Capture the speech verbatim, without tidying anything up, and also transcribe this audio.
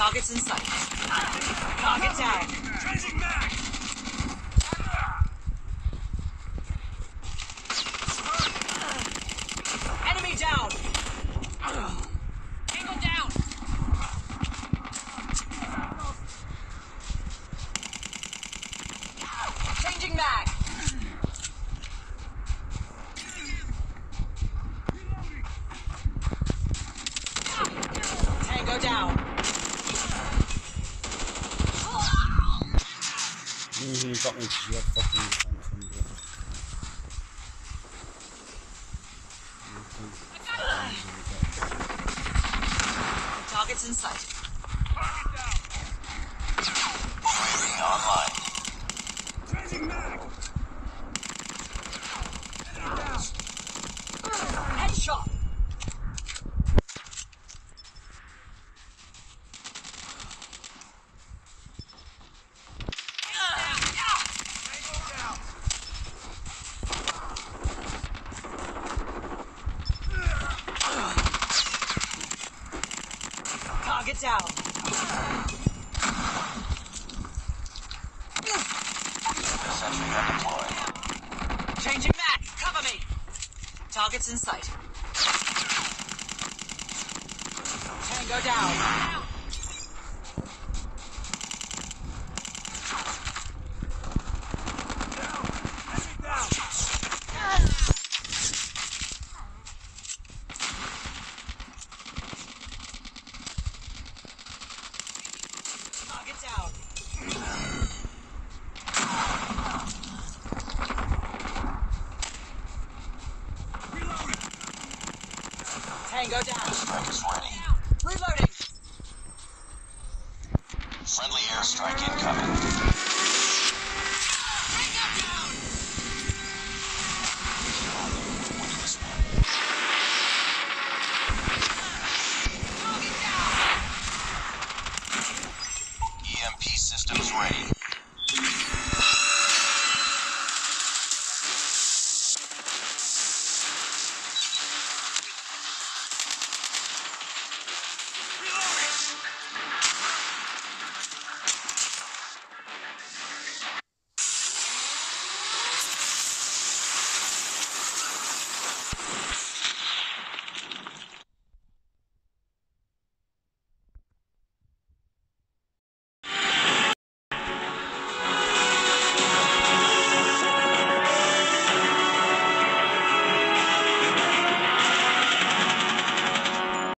Targets in sight. Target down. Changing mag! Enemy down. Tango down. Changing mag. Tango down. You got me to your fucking defense from it. Targets in sight. Target down! U A V online. Changing mag! Enemy down! Headshot. Tango down! Target down. Sentry gun deployed. Changing mag. Cover me. Targets in sight. Tango down. Enemy down! Target down. Reloading! Tango down. Strike is ready. Reloading. Friendly airstrike incoming.